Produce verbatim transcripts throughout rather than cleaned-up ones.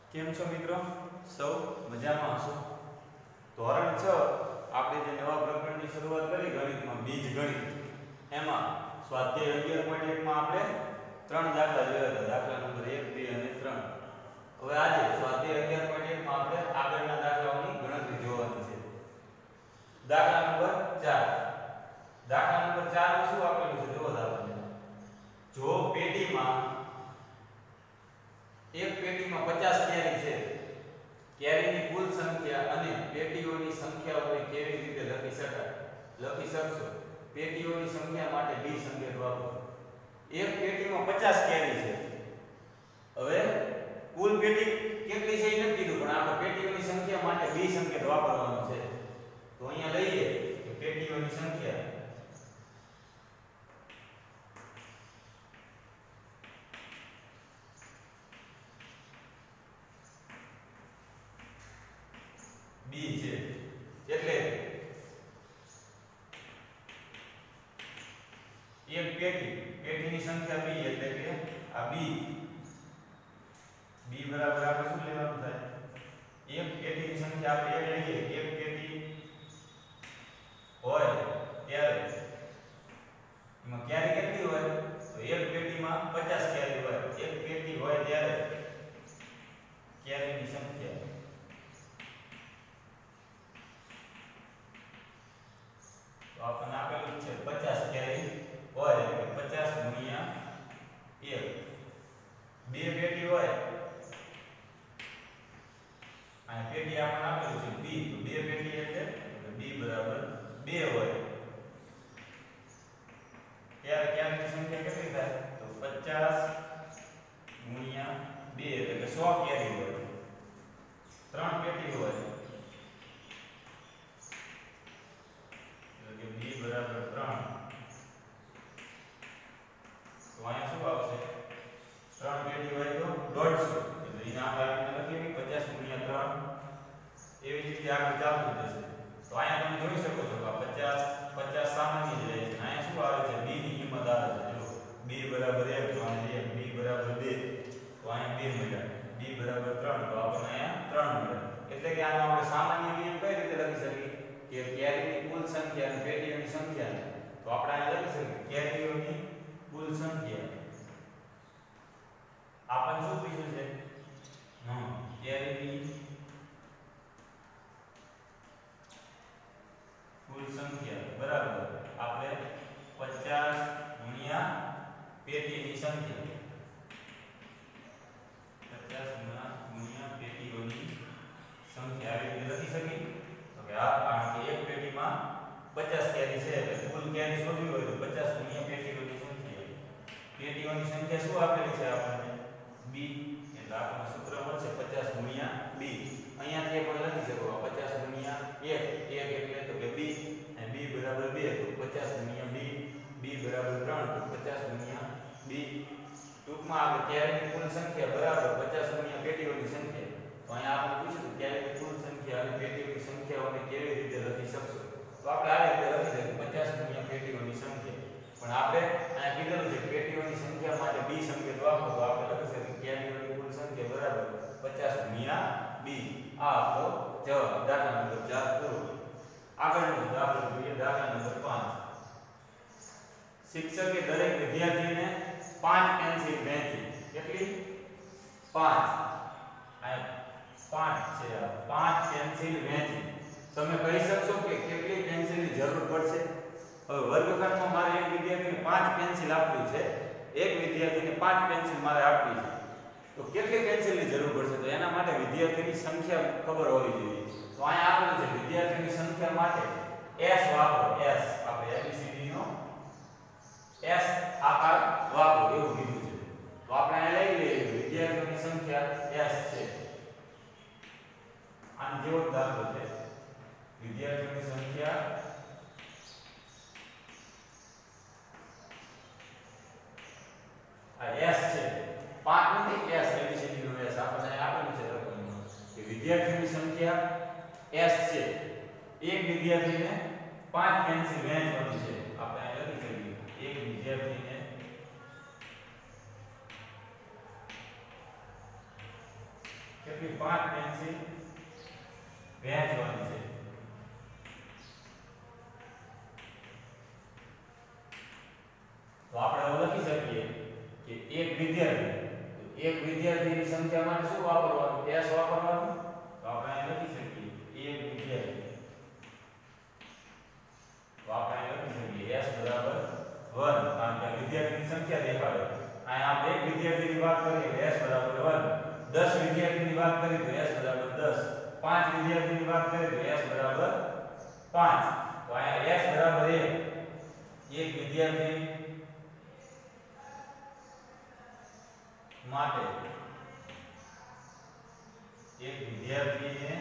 કેમ છો મિત્રો? સૌ મજામાં હશો? ધોરણ છ આપણે જે નવા પ્રકરણની શરૂઆત કરી ગણિતમાં બીજ ગણિત, એમાં સ્વાધ્યાય અગિયાર પોઈન્ટ એક માં આપણે ત્રણ દાખલા જોયા હતા, દાખલા નંબર એક, બે અને ત્રણ. હવે આજે સ્વાધ્યાય અગિયાર પોઈન્ટ એક માં આપણે આગળના દાખલાઓની ગણતરી જોવાની છે. દાખલા નંબર ચાર. દાખલા નંબર ચાર માં શું આપેલું છે જોવો આપણને. જો પેટીમાં એક પેટીમાં પચાસ કેરી છે, કેરીની કુલ સંખ્યા અને પેટીઓની સંખ્યાઓને કેવી રીતે લખી શકાય? લખી શકશો. પેટીઓની સંખ્યા માટે બી સંકેત વાપરો. એક પેટીમાં પચાસ કેરી છે. હવે કુલ પેટી કેટલી છે એ નથી કીધું, પણ આપણે પેટીઓની સંખ્યા માટે બી સંકેત વાપરવાનો છે. તો અહીંયા લઈએ કે પેટીઓની સંખ્યા બી છે, એટલે એક પેટી, પેટીની સંખ્યા બી, એટલે કે આ બી બી બરાબર આપણે શું લેવાનું થાય? એક પેટીની સંખ્યા આપણે એક લઈએ, એક પેટી હોય ત્યારે એમાં કેરી કેટલી હોય? તો એક પેટીમાં પચાસ કેરી હોય. એક પેટી હોય ત્યારે કેરીની સંખ્યા તો આપણને આપેલું છે પચાસ કેરી હોય, એટલે પચાસ ગુણ્યા એક. બે પેટી હોય, આ પેટી આપણને આપેલું છે બી, તો બે પેટી એટલે બી બરાબર બે હોય ત્યારે કેરીની સંખ્યા કેટલી થાય? તો પચાસ ગુણ્યા બે એટલે કે સો કેરી હોય. ત્રણ પેટી હોય એટલે કે બી બરાબર ત્રણ. તો અહીંયા શું આવશે? ત્રણ પેટી હોય તો દોઢસો, એટલે એને આપણે આપીને લખીએ પચાસ ગુણ્યા ત્રણ. એવી જ રીતે આગળ ચાલતું જશે. તો અહીંયા તમે જોઈ શકો છો કે પચાસ પચાસ સામાન્ય જ રહે છે. અહીંયા શું આવે છે? બી ની કિંમત આવે છે. જો બી બરાબર એક, તો અહીંયા એક, બી બરાબર બે, તો અહીંયા બે મળ્યા, બી બરાબર ત્રણ, તો આપણને અહીંયા ત્રણ મળ્યા. એટલે કે આનો આપણે સામાન્ય નિયમ કઈ રીતે લખી શકીએ? કે કેરીની કુલ સંખ્યા અને પેટીઓની સંખ્યા, તો આપણે અહીંયા લખી શકીએ કેરીઓની કુલ સંખ્યા. આપણને શું પૂછ્યું છે? હા, કેરીની કુલ સંખ્યા બરાબર આપણે પચાસ ગુણ્યા પેટીની સંખ્યા, પચાસ ગુણ્યા પેટીઓની સંખ્યા આવી રીતે લખી શકીએ. તો કે આ કારણ કે એક પેટીમાં પચાસ કેરી છે, એટલે કુલ કેરી શોધવી હોય તો પચાસ ગુણ્યા પેટીઓની સંખ્યા. પેટીઓની સંખ્યા શું આપેલી છે આપણને? બી, એટલે આપણને સૂત્ર મળશે પચાસ ગુણ્યા બી. અહીંયાથી આપણે લખી શકો પચાસ ગુણ્યા એક, એક એટલે તો કે બી, અને બી બરાબર બે, તો પચાસ ગુણ્યા બી, બી બરાબર ત્રણ, તો પચાસ ગુણ્યા બી. ટૂંકમાં આપણે કેરીની કુલ સંખ્યા બરાબર પચાસ ગુણ્યા પેટીઓની સંખ્યા. તો અહીંયા આપણે પૂછ્યું કેરીની કુલ સંખ્યા અને પેટીઓની સંખ્યાઓને કેવી રીતે લખી શકશો? તો આપણે આ રીતે લખી શકીએ પચાસ ગુણ્યા પેટીઓની સંખ્યા. પણ આપણે અહીંયા કીધેલું છે પેટીઓની સંખ્યા માટે બી સંકેત વાપરો, તો આપણે લખી શકીએ કેરીઓની કુલ સંખ્યા બરાબર પચાસ ગુણ્યા બી. આ આપણો જવાબ. દાખલા નંબર ચાર પૂરો. આગળનો દાખલો જોઈએ, દાખલા નંબર પાંચ. શિક્ષકે દરેક વિદ્યાર્થીને પાંચ પેન્સિલ વહેંચી. કેટલી? પાંચ. આ પાંચ છે, આ પાંચ પેન્સિલ વહેંચી. તમે કહી શકશો કે કેટલી પેન્સિલની જરૂર પડશે? હવે વર્ગખંડમાં મારે એક વિદ્યાર્થીને પાંચ પેન્સિલ આપવી છે, એક વિદ્યાર્થીને પાંચ પેન્સિલ મારે આપવી છે, તો કેટલી પેન્સિલની જરૂર પડશે? તો એના માટે વિદ્યાર્થીની સંખ્યા ખબર હોવી જોઈએ. તો અહીંયા આપેલું છે વિદ્યાર્થીની સંખ્યા માટે S વાપરો. S આપણે એબીસીડી નો S આકાર વાપરો એવું કીધું છે. તો આપણે અહીં લઈ લઈએ વિદ્યાર્થીઓની સંખ્યા S છે. આનો જેવો દાખલો છે. વિદ્યાર્થીઓની સંખ્યા આ S છે. પાંચ નથી, S એબીસીડી નો S આપણે આપેલું છે રકમમાં કે વિદ્યાર્થીઓની સંખ્યા S છે. એક વિદ્યાર્થીને પાંચ પેન્સિલ વહેંચવાની છે. આપણે અહીં લખી શકીએ એક વિદ્યાર્થીને કેટલી પાંચ પેન્સિલ વહેંચવાની છે. તો આપણે હવે લખી શકીએ કે એક વિદ્યાર્થી એક વિદ્યાર્થીની સંખ્યા માટે શું વાપરવાનું? s વાપરવાનું. તો આપણે અહીં લખી શકીએ એક વિદ્યાર્થી. તો આપણે અહીં લખી શકીએ s બરાબર એક, કારણ કે વિદ્યાર્થીની સંખ્યા દેખાડે. અહીં આપણે એક વિદ્યાર્થીની વાત કરીએ s બરાબર એક, દસ વિદ્યાર્થીની વાત કરીએ તો s બરાબર દસ, પાંચ વિદ્યાર્થીની વાત કરીએ તો s બરાબર પાંચ. તો અહીંયા s બરાબર એક. એક વિદ્યાર્થી માટે એક વિદ્યાર્થીને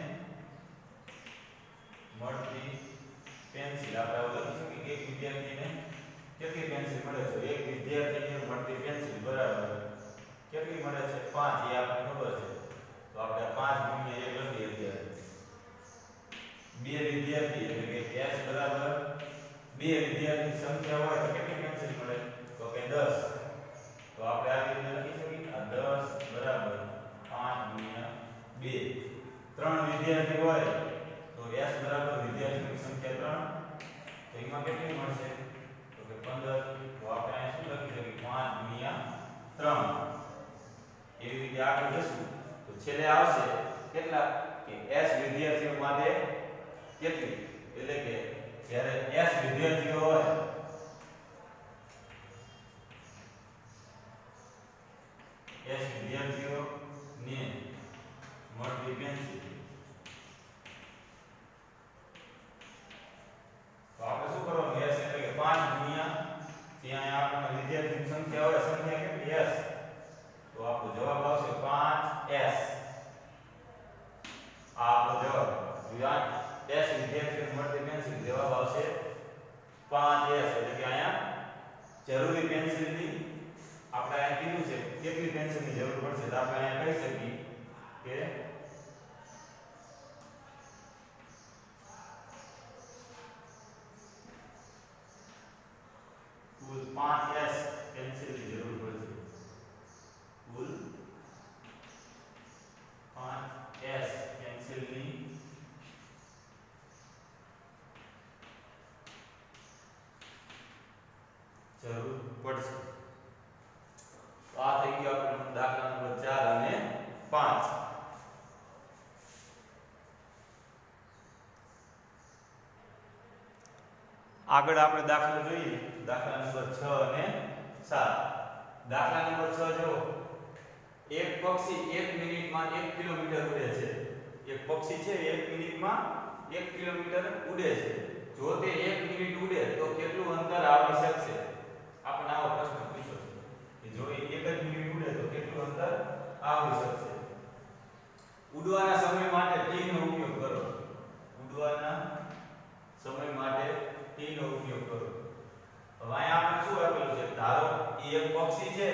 મળતી પેન્સિલ આપણે લખી શકીએ કે એક વિદ્યાર્થીને કેટલી પેન્સિલ મળે છે? એક વિદ્યાર્થીને મળતી પેન્સિલ બરાબર કેટલી મળે છે? પાંચ. એ આપણને ખબર છે. તો આપણે પાંચ ગુણ્યા એક લખીએ અત્યારે. બે વિદ્યાર્થી એટલે કે s બરાબર બે વિદ્યાર્થી સંખ્યા હોય તો કેટલી પેન્સિલ મળે? તો કે દસ. તો આપણે આ રીતે લખી શકીએ આ દસ બરાબર પાંચ ગુણ્યા બે. ત્રણ વિદ્યાર્થી હોય તો s બરાબર વિદ્યાર્થીની સંખ્યા ત્રણ. તો એમાં કેટલી મળશે? તો કે પંદર. તો આપણે અહીં શું લખી શકીએ? પાંચ ગુણ્યા ત્રણ. એવી રીતે આગળ જશું તો છેલ્લે આવશે કેટલા? કે s વિદ્યાર્થીઓ માટે કેટલી? એટલે કે જ્યારે s વિદ્યાર્થીઓ હોય s વિદ્યાર્થીઓ ને મળતી પેન્સિલ. તો આપણે શું કરવાનું? s એટલે કે પાંચ ગુણ્યા ત્યાં આપણને વિદ્યાર્થીની સંખ્યા હોય સંખ્યા કેટલી? s. તો આપણો જવાબ આવશે પાંચ s. આ આપણો જવાબ. s વિદ્યાર્થીઓને મળતી પેન્સિલ જવાબ આવશે પાંચ s. એટલે કે અહીંયા જરૂરી પેન્સિલની આપણે અહીંયા કીધું છે કેટલી પેન્સિલની જરૂર પડશે તો આપણે અહીંયા કહી શકીએ કે કુલ પાંચ s પેન્સિલની જરૂર પડશે. કુલ પાંચ s પેન્સિલની જરૂર પડશે. તો આ થઈ ગયો આપણો દાખલા નંબર ચાર અને પાંચ. આગળ આપણે દાખલો જોઈએ દાખલા નંબર છ અને સાત. દાખલા નંબર છ જો એક પક્ષી એક મિનિટમાં એક કિલોમીટર ઉડે છે. એક પક્ષી છે એક મિનિટમાં એક કિલોમીટર ઉડે છે. જો તે એક મિનિટ ઉડે તો કેટલું અંતર આવરી શકશે? આપણને આવો પ્રશ્ન પૂછ્યો છે કે જો એ એક જ મિનિટ ઉડે તો કેટલું અંતર આવરી શકશે? ઉડવાના સમય માટે t નો ઉપયોગ કરો. ઉડવાના સમય માટે t નો ઉપયોગ કરો. હવે અહીંયા આપણે શું આપેલું છે? ધારો એ એક પક્ષી છે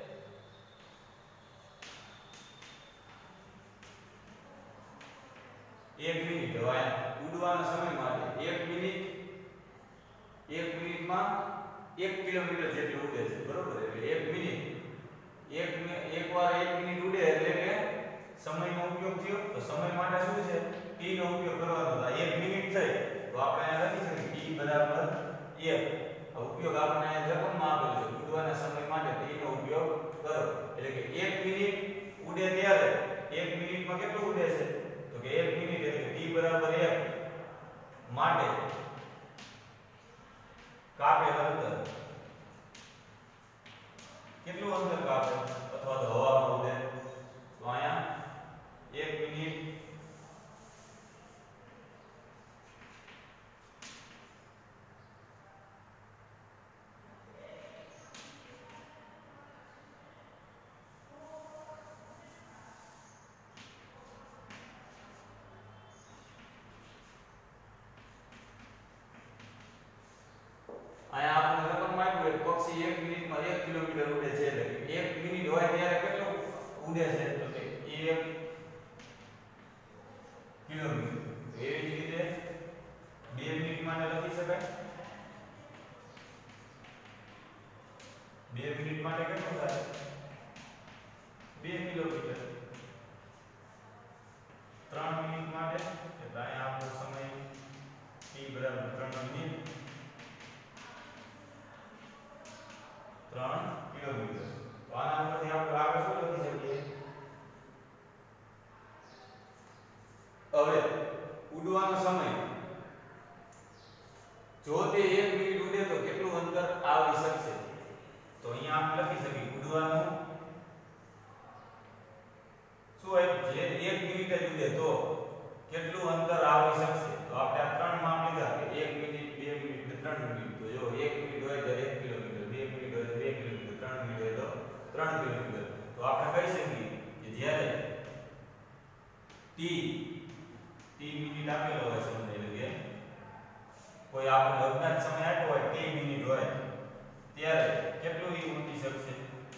એક મિનિટ. હવે ઉડવાના સમય માટે એક મિનિટ એક મિનિટમાં એક કિલોમીટર જેટલું ઉડે છે. બરોબર? એટલે એક મિનિટ એક એકવાર એક મિનિટ ઉડે એટલે કે સમયનો ઉપયોગ થયો. તો સમય માટે શું છે? t નો ઉપયોગ કરવાનો. તો એક મિનિટ થઈ તો આપણે અહીંયા લખી શકીએ t બરાબર એક. ઉપયોગ આપણે અહીંયા રકમમાં આપેલ છે. ઉડવાના સમય માટે t નો ઉપયોગ કરો. એટલે કે એક મિનિટ ઉડે ત્યારે એક મિનિટમાં કેટલું ઉડે છે? તો કે એક મિનિટ એટલે કે t બરાબર એક માટે કાપેલ અંતર કેટલું અંતર કાપે અથવા તો હવામાં ઉડે? તો અહીંયા એક મિનિટ અહીંયા આપણે રકમ આપ્યું એક પક્ષી એક મિનિટમાં એક કિલોમીટર ઉડે છે. એટલે એક મિનિટ હોય ત્યારે કેટલું ઉડે છે? તો કે એક કિલોમીટર. એવી જ રીતે બે મિનિટ માટે લખી શકાય. બે મિનિટ માટે કેટલું થાય? બે કિલોમીટર. ઉડવાનો સમય જો તે એક મિનિટ ઉડે તો કેટલું અંતર આવરી શકશે તો અહીંયા આપણે લખી શકીએ ઉડવાનું શું હોય જે એક મિનિટ જ ઉડે તો કેટલું અંતર આવરી શકશે તો આપણે આ ત્રણ માપ લીધા કે એક મિનિટ બે મિનિટ ને ત્રણ મિનિટ તો જો એક મિનિટ હોય તો એક કિલોમીટર બે મિનિટ હોય તો બે કિલોમીટર ત્રણ મિનિટ હોય તો ત્રણ કિલોમીટર તો આપણે કહી શકીએ કે જ્યારે ટી ટી મિનિટ આપેલો હોય છે એટલે કે કોઈ આપણને અજ્ઞાત સમય આપ્યો હોય ટી મિનિટ હોય ત્યારે કેટલું ઈ ઉડી શકશે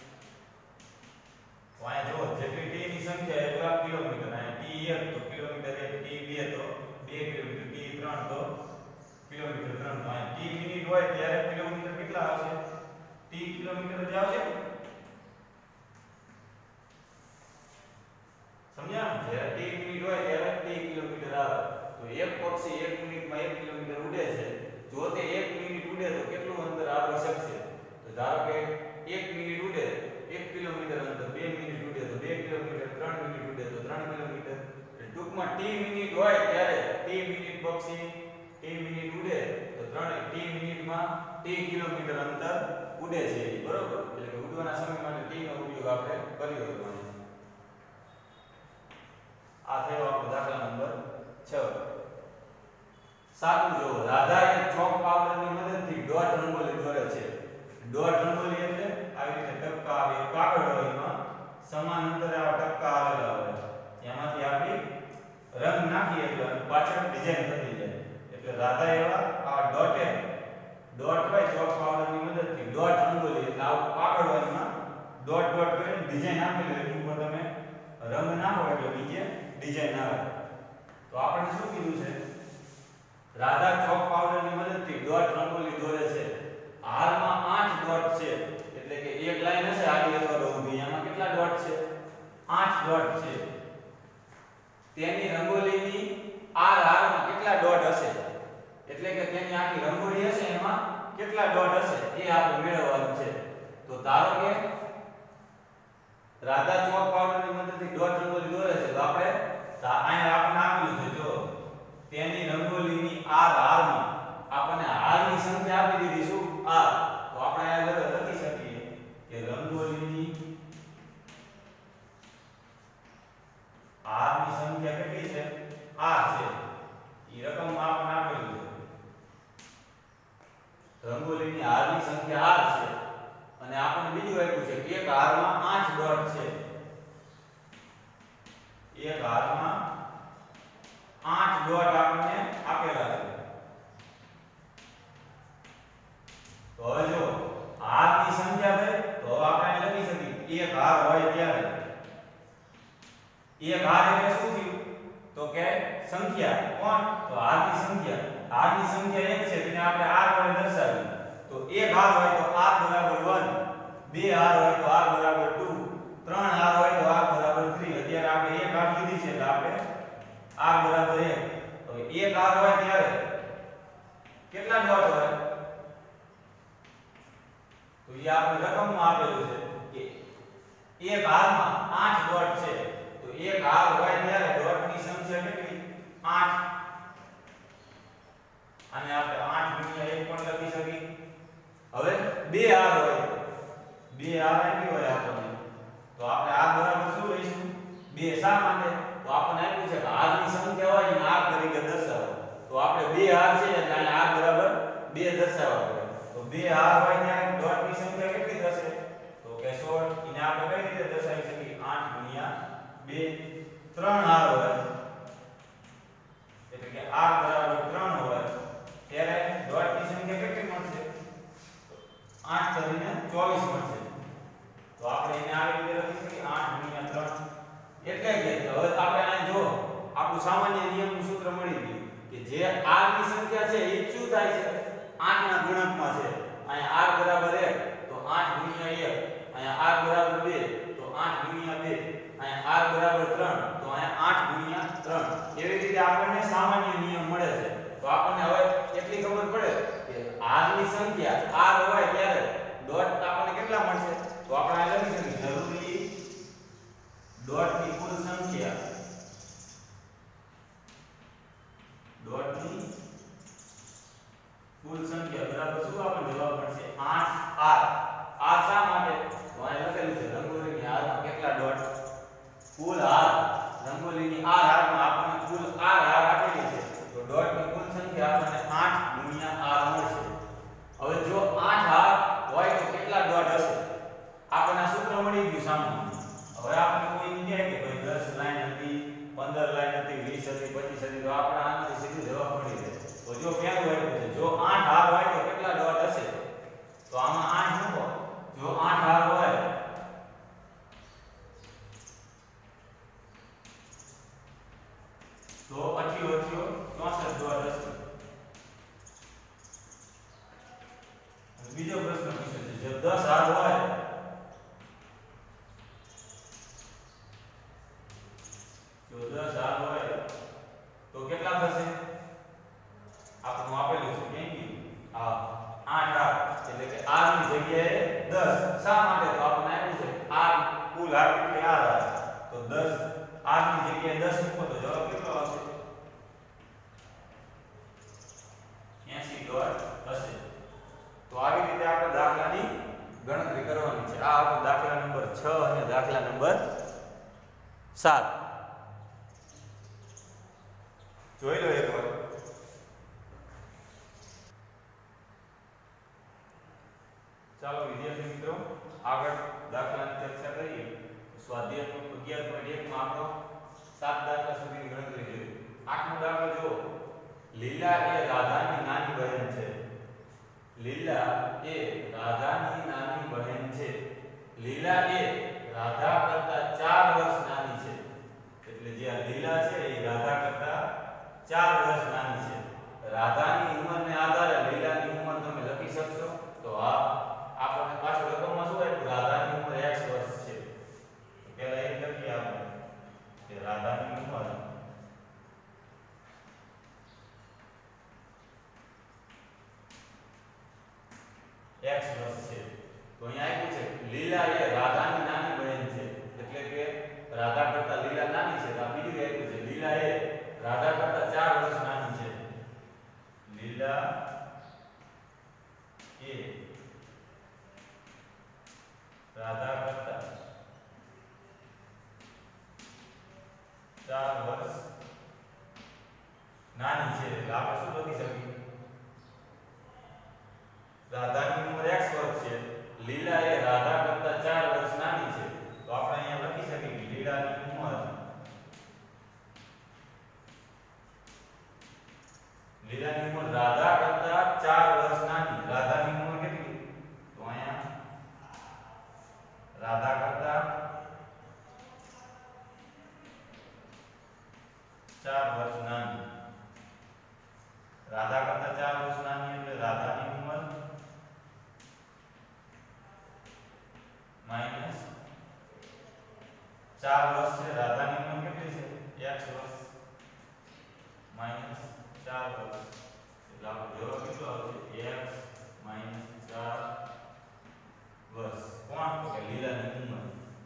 તો અહીંયા જો જેટલી ટી ની સંખ્યા એટલા કિલોમીટર અહીંયા ટી એક તો કિલોમીટર એક ટી બે તો બે કિલોમીટર ટી ત્રણ તો કિલોમીટર ત્રણ તો અહીંયા ટી મિનિટ હોય ત્યારે કિલોમીટર કેટલા આવશે ટી કિલોમીટર જ આવશે સમજ્યા જ્યારે ટી મિનિટ હોય ત્યારે ટી કિલોમીટર આવે તો એક પક્ષી એક મિનિટમાં એક કિલોમીટર ઉડે છે જો તે એક મિનિટ ઉડે તો કેટલું અંતર આવરી શકશે તો ધારો કે એક મિનિટ ઉડે એક કિલોમીટર અંતર બે મિનિટ ઉડે તો બે કિલોમીટર ત્રણ મિનિટ ઉડે તો ત્રણ કિલોમીટર ટૂંકમાં ટી મિનિટ હોય ત્યારે ટી મિનિટ પક્ષી ટી મિનિટ ઉડે તો ત્રણ ટી મિનિટમાં ટી કિલોમીટર અંતર ઉડે છે બરોબર એટલે કે ઉડવાના સમય માટે ટી નો ઉપયોગ આપણે કર્યો હતો આ થયો આપણો દાખલા નંબર છ સાતમું જો રાધા એ ચોક પાવડરની મદદથી ડોટ રંગોલી દોરે છે ડોટ રંગોલી એટલે આવી રીતે ટપકા આવે કાગળ હોય એમાં સમાન અંતરે આવા ટપકા આવેલા હોય એમાંથી આપણે રંગ નાખીએ એટલે પાછળ ડિઝાઇન થતી જાય એટલે રાધા એવા આ ડોટે ડોટ હોય ચોક પાવડરની મદદથી ડોટ રંગોલી એટલે આવું કાગળ હોય એમાં ડોટ ડોટ કરીને ડિઝાઇન આપેલી હોય ઉપર તમે રંગ નાખો એટલે નીચે ડિઝાઇન આવે તો આપણે શું કીધું છે રાધા ચોક પાવડરની મદદથી ડોટ રંગોલી દોરે છે હાલમાં આઠ ડોટ છે એટલે કે એક લાઈન હશે આડી અથવા ઊભી એમાં કેટલા ડોટ છે આઠ ડોટ છે તેની રંગોલીની આ હારમાં કેટલા ડોટ હશે એટલે કે તેની આખી રંગોળી હશે એમાં કેટલા ડોટ હશે એ આપણે મેળવવાનું છે તો ધારો કે રાધા ચોક પાવડરની મદદથી ડોટ રંગોલી દોરે છે તો આપણે અહીંયા આપણે આપેલું છે જો તેની રંગોલીની આ હારમાં આપણને હારની સંખ્યા આપી દીધી શું આ તો આપણે અહીંયા લખી શકીએ કે રંગોલીની હારની સંખ્યા કેટલી છે આર છે ઈ રકમ આપણને આપેલું છે રંગોલીની હારની સંખ્યા આર છે અને આપણને બીજું આપ્યું છે કે એક હારમાં આઠ ડોટ છે એક હારમાં આઠ ડોટ આપણને આપેલા છે તો હવે જો હારની સંખ્યા થાય તો હવે આપણે લખી શકીએ એક હાર હોય ત્યારે એક હાર એટલે શું થયું તો કે સંખ્યા કોણ તો હારની સંખ્યા હારની સંખ્યા એક છે તેને આપણે r વડે દર્શાવીએ તો એક હાર હોય તો r બરાબર એક બે હાર હોય તો r બરાબર બે ત્રણ હાર હોય તો r બરાબર ત્રણ અત્યારે આપણે એક હાર લીધી છે એટલે આપણે r બરાબર એક તો એક હાર હોય ત્યારે કેટલા ડોટ હોય તો એ આપણે રકમમાં આપેલું છે કે એક હારમાં આઠ ડોટ છે તો એક હાર હોય ત્યારે ડોટની સંખ્યા કેટલી આઠ અને આપણે આઠ ગુણ્યા એક પણ લખી શકીએ હવે બે હાર હોય બે હાર આપી હોય આપણને તો આપણે r બરાબર શું લઈશું બે શા માટે તો આપણને આપ્યું છે કે હારની સંખ્યા હોય એને r તરીકે દર્શાવો તો આપણે બે હાર છે એટલે અહીંયા r બરાબર બે દર્શાવવા પડે તો બે હાર હોય ત્યારે ડોટની સંખ્યા કેટલી થશે તો કે સોળ એને આપણે કઈ રીતે દર્શાવી શકીએ આઠ ગુણ્યા બે ત્રણ હાર હોય એટલે કે r બરાબર ત્રણ હોય ત્યારે ડોટની સંખ્યા કેટલી મળશે આઠ કરીને ચોવીસ મળશે તો આપણે એને આ રીતે લખી શકીએ આઠ ગુણ્યા ત્રણ એટલે કે હવે આપણે અહીં જો આપણું સામાન્ય નિયમનું સૂત્ર મળી ગયું કે જે r ની સંખ્યા છે એ શું થાય છે આઠ ના ગુણકમાં છે અહીંયા r બરાબર એક તો આઠ ગુણ્યા એક અહીંયા r બરાબર બે તો આઠ ગુણ્યા બે અહીંયા r બરાબર ત્રણ તો અહીંયા આઠ ગુણ્યા ત્રણ એવી રીતે આપણને સામાન્ય નિયમ મળે છે તો આપણને હવે એટલી ખબર પડે કે r ની સંખ્યા r હોય ત્યારે ડોટ આપણને કેટલા મળશે તો આપણે આ લખી શકીએ જરૂરી ડોટ ની કુલ સંખ્યા કુલ સંખ્યા બરાબર શું આપણને જવાબ મળશે આઠ આર આર શા માટે તો અહીં લખેલું છે રંગોળીની હારમાં કેટલા ડોટ કુલ હાર રંગોળીની આર હારમાં આપણને કુલ આર હાર આપેલી છે તો ડોટની કુલ સંખ્યા આપણને આઠ ગુણ્યા આર મળશે હવે જો આઠ હાર હોય તો કેટલા ડોટ હશે આપણને સૂત્ર મળી ગયું સામાન્ય હવે આપણે કોઈ કહે કે ભાઈ દસ લાઈન હતી પંદર લાઈન હતી વીસ હતી પચીસ હતી તો આપણે આનાથી સીધો જવાબ મળી જાય તો જો પહેલું આપ્યું છે જો આઠ હાર હોય તો કેટલા ડોટ હશે તો આમાં આઠ મૂકો જો આઠ હાર હોય તો અઠ્યો અઠ્યો ચોસઠ ડોટ હશે બીજો પ્રશ્ન પૂછ્યો છે જો દસ હાર હોય જો દસ હાર હોય તો કેટલા થશે આપણું આપેલું છે કેમ કે આ આઠ હાર એટલે કે r ની જગ્યાએ દસ શા માટે તો આપણને આપ્યું છે r કુલ હાર એટલે r હાર તો દસ r ની જગ્યાએ દસ મૂકો તો જવાબ કેટલો આવશે એંસી ડોટ હશે તો આવી રીતે આપણે દાખલાની ગણતરી કરવાની છે આ આપણો દાખલા નંબર છ અને દાખલા નંબર સાત જોઈ લો એકવાર ચાલો વિદ્યાર્થી મિત્રો આગળ દાખલાની ચર્ચા કરીએ સ્વાધ્યાય અગિયાર પોઈન્ટ એક માં આપણો સાત દાખલા સુધીની ગણતરી જોઈ આઠમો દાખલો જો લીલા એ રાધાની નાની બહેન છે લીલા એ રાધાની નાની બહેન છે લીલા એ રાધા કરતા ચાર વર્ષ નાની છે એટલે જે આ લીલા છે એ રાધા કરતા ચાર વર્ષ નાની છે રાધાની ઉંમરને આધારે લીલાની ઉંમર તમે લખી શકશો તો આ આપણને પાછળ રકમમાં શું આપ્યું રાધાની ઉંમર x વર્ષ છે તો પહેલા એ લખીએ આપણે કે રાધાની ઉંમર x વર્ષ છે તો અહીંયા આપ્યું છે લીલા એ રાધાની નાની બહેન છે એટલે કે રાધા કરતા લીલા નાની છે તો આ બીજું આપ્યું છે લીલા એ રાધા કરતા ચાર વર્ષ નાની છે લીલા એ રાધા કરતા ચાર વર્ષ નાની છે એટલે આપણે શું લખી શકીએ રાધાની ઉંમર x વર્ષ છે લીલા એ રાધા કરતા ચાર વર્ષ નાની છે તો આપણે અહીંયા લખી શકીએ કે લીલાની ઉંમર લીલાની ઉંમર રાધા કરતા ચાર વર્ષ નાની રાધાની ઉંમર કેટલી તો અહીંયા રાધા કરતા ચાર વર્ષ નાની રાધા કરતા ચાર વર્ષ નાની એટલે રાધાની ઉંમર માઈનસ ચાર વર્ષ છે રાધાની ઉંમર કેટલી છે x વર્ષ માઈનસ ચાર વર્ષ એટલે આપણો જવાબ કેટલો આવશે x માઈનસ ચાર વર્ષ કોણ તો કે લીલાની ઉંમર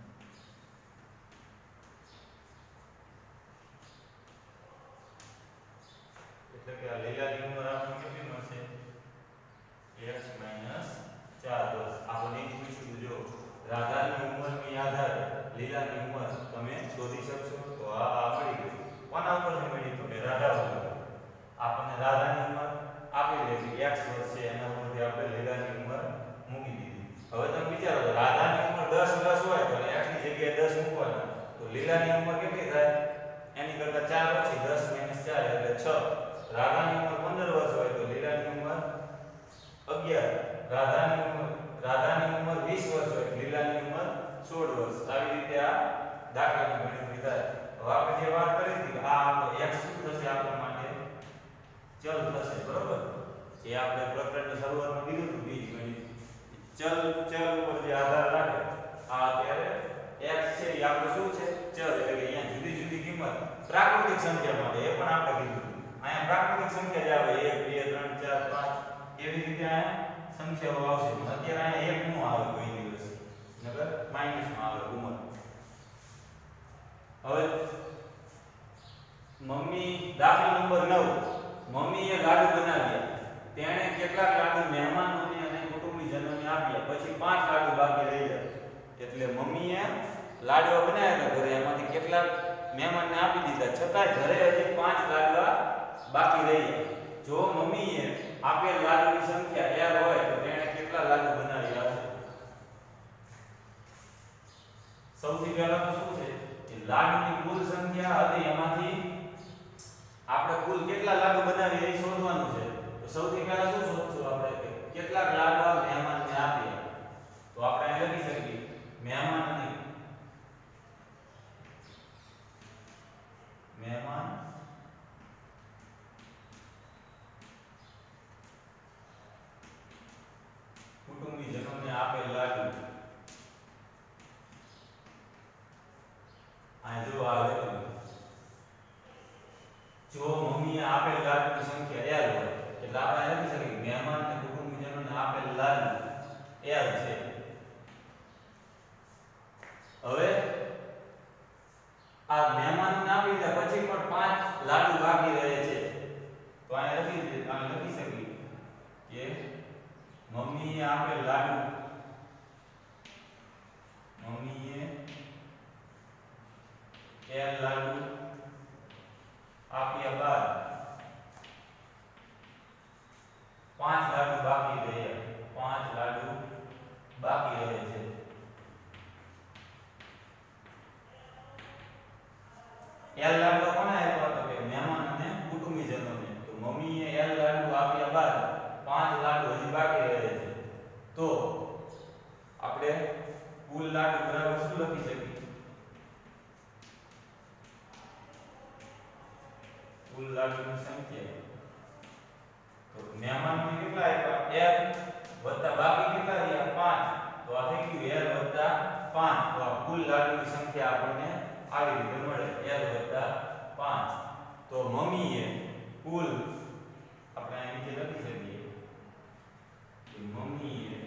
એટલે કે આ લીલાની ઉંમર આપણને કેટલી મળશે x માઈનસ ચાર વર્ષ આપણે એ પૂછ્યું જો રાધાની ઉંમરની આધારે લીલાની ઉંમર તમે શોધી શકશો તો આ આ મળી ગયું કોના ઉપરથી મળી તો કે રાધા ઉપર આપણને રાધાની ઉંમર આપી દીધી x વર્ષ છે એના ઉપરથી આપણે લીલાની ઉંમર મૂકી દીધી હવે તમે વિચારો તો રાધાની ઉંમર દસ વર્ષ હોય તો x ની જગ્યાએ દસ મૂકવાના તો લીલાની ઉંમર કેટલી થાય એની કરતા ચાર ઓછી દસ માઈનસ ચાર એટલે છ રાધાની ઉંમર પંદર વર્ષ હોય તો લીલાની ઉંમર અગિયાર રાધાની ઉંમર રાધાની ઉંમર વીસ વર્ષ હોય લીલાની ઉંમર સોળ વર્ષ આવી રીતે આ દાખલાની ગણતરી થાય હવે આપણે જે વાત કરી હતી આ આપણો x શું થશે આપણા માટે ચલ થશે બરોબર જે આપણે પ્રકરણની શરૂઆતમાં કીધું હતું બીજ ગણિત ચલ ચલ ઉપર જે આધાર રાખે આ અત્યારે x છે એ આપણું શું છે ચલ એટલે કે અહીંયા જુદી જુદી કિંમત પ્રાકૃતિક સંખ્યા માટે એ પણ આપણે કીધું અહીંયા પ્રાકૃતિક સંખ્યા જ આવે એક બે ત્રણ ચાર પાંચ એવી રીતે અહીંયા સંખ્યાઓ આવશે પણ અત્યારે અહીંયા એક નો આવે કોઈ દિવસ નકર માઈનસ માં આવે ઉંમર હવે મમ્મી દાખલા નંબર નવ મમ્મીએ લાડુ બનાવ્યા તેણે કેટલાક લાડુ મહેમાનોને અને કુટુંબીજનોને આપ્યા, પછી પાંચ લાડુ બાકી રહ્યા. એટલે મમ્મીએ લાડવા બનાવ્યા ઘરે, એમાંથી કેટલાક મહેમાનને આપી દીધા, છતાંય ઘરે હજી પાંચ લાડવા બાકી રહ્યા. જો મમ્મીએ આપેલ લાડુની સંખ્યા l હોય તો તેણે કેટલા લાડુ બનાવ્યા હશે? સૌથી પહેલા તો શું છે કે લાડુની કુલ સંખ્યા હતી, એમાંથી આપણે કુલ કેટલા લાડુ બનાવીએ એ શોધવાનું છે. તો સૌથી પહેલા શું શોધશું આપણે કે કેટલાક લાડવા મહેમાનને આપ્યા. તો આપણે અહીં લખી શકીએ મહેમાનને મહેમાન કુટુંબીજનોને આપેલ લાડુ. આ જો આ લખ્યું, જો મમ્મીએ આપેલ લાડુની સંખ્યા l હોય એટલે આપણે લખી શકીએ મહેમાન અને કુટુંબીજનોને આપેલ લાડુ l છે. હવે આ મહેમાનને આપી દીધા પછી પણ પાંચ લાડુ બાકી રહે છે. તો અહીં લખી દે અહીં લખી શકીએ કે મમ્મીએ આપેલ લાડુ મમ્મીએ l લાડુ આપ્યા બાદ પાંચ લાડુ બાકી રહ્યા. પાંચ લાડુ બાકી રહે છે. l લાડુ કોને આપ્યા તો કે મહેમાન અને કુટુંબીજનોને. તો મમ્મીએ l લાડુ આપ્યા બાદ પાંચ લાડુ હજી બાકી રહે છે. તો આપણે કુલ લાડુ બરાબર શું લખી શકીએ? કુલ લાડુની સંખ્યા, તો મહેમાનોને કેટલા આપ્યા l વત્તા બાકી કેટલા રહ્યા પાંચ. તો આ થઈ ગયું l વત્તા પાંચ. તો આ કુલ લાડુની સંખ્યા આપણને આવી રીતે મળે l વત્તા પાંચ. તો મમ્મીએ કુલ આપણે અહીં નીચે લખી શકીએ કે મમ્મીએ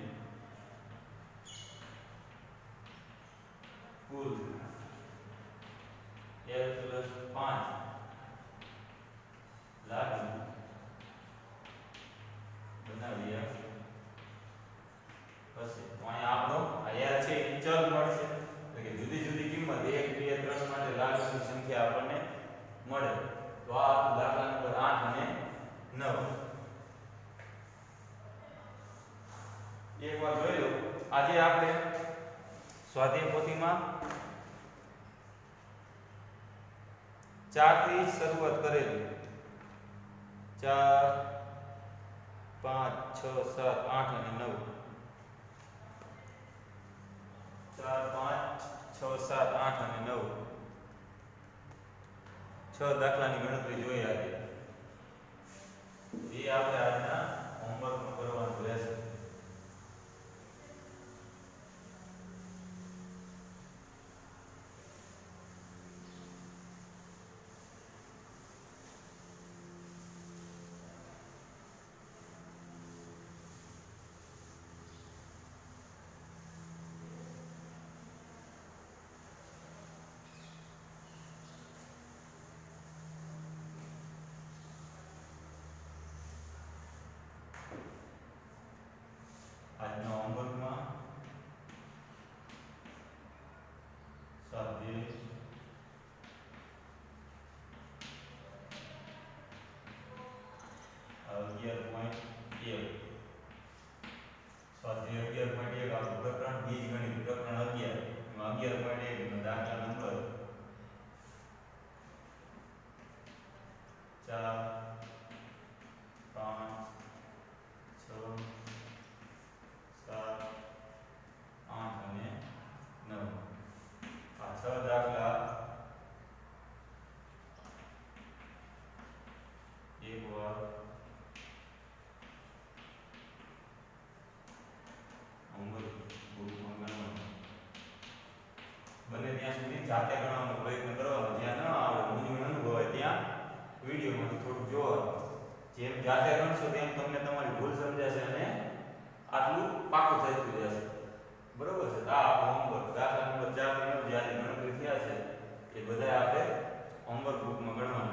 કુલ l પ્લસ પાંચ લાડુ બનાવ્યા હશે. તો અહીંયા આપણો આ l છે એ ચલ મળશે, એટલે કે જુદી જુદી કિંમત એક બે ત્રણ માટે લાડુની સંખ્યા આપણને મળે. તો આ હતું દાખલા નંબર આઠ અને નવ. એકવાર જોઈ લો, આજે આપણે સ્વાધ્યાય પોથીમાં ચાર થી શરૂઆત કરેલી. ચાર, પાંચ, છ, સાત, આઠ અને નવ. ચાર, પાંચ, છ, સાત, આઠ અને નવ છ દાખલાની ગણતરી જોઈ આજે. એ આપણે આજના હોમવર્કમાં કરવાનું રહેશે. આજના હોમવર્કમાં સ્વાધ્યાય અગિયાર પોઈન્ટ એક સ્વાધ્યાય અગિયાર પોઈન્ટ એક આપણું પ્રકરણ બીજગણિત પ્રકરણ અગિયાર. એમાં અગિયાર પોઈન્ટ એક નો દાખલા નંબર ચાર, પાંચ, છ, સાત, આઠ અને નવ. આ છ દાખલા એક વાર હોમવર્ક બુકમાં ગણવાનું. બને ત્યાં સુધી જાતે ગણવાનો પ્રયત્ન કરવાનો. જ્યાં ન આવડે મૂંઝવણ અનુભવાય ત્યાં વિડીયોમાંથી થોડુંક જોવાનું. જેમ જાતે ગણશો તેમ તમને તમારી ભૂલ સમજાશે અને આટલું પાકું થતું જશે. બરોબર છે? આ આપણું હોમવર્ક દાખલા નંબર ચાર થી નવ જે આજે ગણતરી થયા છે એ બધા આપણે હોમવર્ક બુકમાં ગણવાનું.